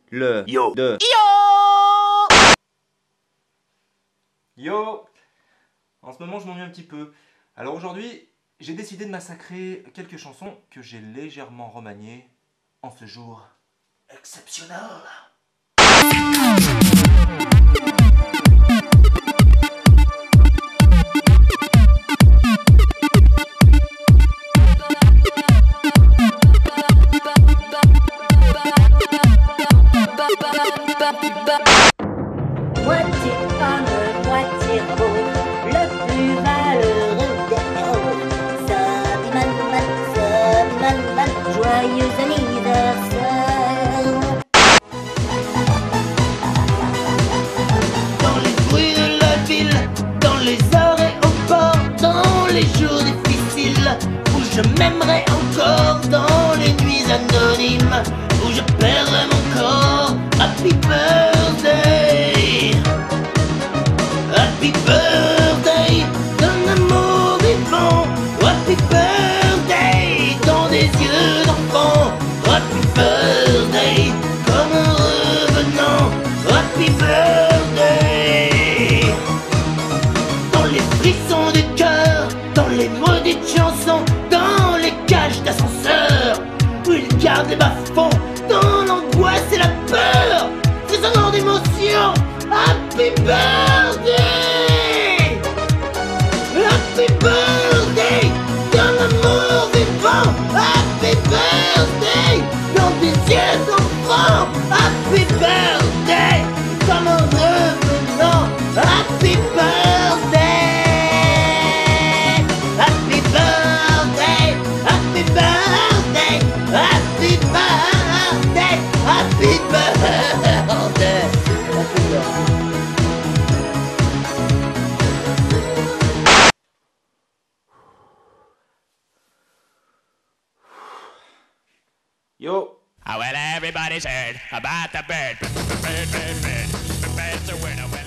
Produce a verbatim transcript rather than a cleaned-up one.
le Yo. de Yo. Yo! En ce moment, je m'ennuie un petit peu. Alors aujourd'hui, j'ai décidé de massacrer quelques chansons que j'ai légèrement remaniées en ce jour exceptionnel. Moitié homme, moitié robot, le plus valeureux des héros. Sabiman, man, Sabiman, man, joyeux anniversaire. Dans les rues de la ville, dans les aéroports, dans les jours difficiles, où je m'aimerais encore, dans les nuits anonymes, où je perdrais mon corps. Happy birthday, happy birthday, d'un amour vivant. Happy birthday, dans des yeux d'enfant. Happy birthday, comme un revenant. Happy birthday, dans les frissons du cœur, dans les maudites chansons, dans les cages d'ascenseur, où ils gardent les bas-fonds, dans l'angoisse et la peur, frissonnant d'émotion. Happy birthday, happy birthday, dans l'amour vivant. Happy birthday, dans des yeux d'enfant. Happy birthday, comme un revenant. Happy birthday, happy birthday, happy birthday, happy birthday, happy birthday, happy birthday. Yo! Oh, well, everybody's heard about the bird. Bird, bird, bird. The bird's a winner.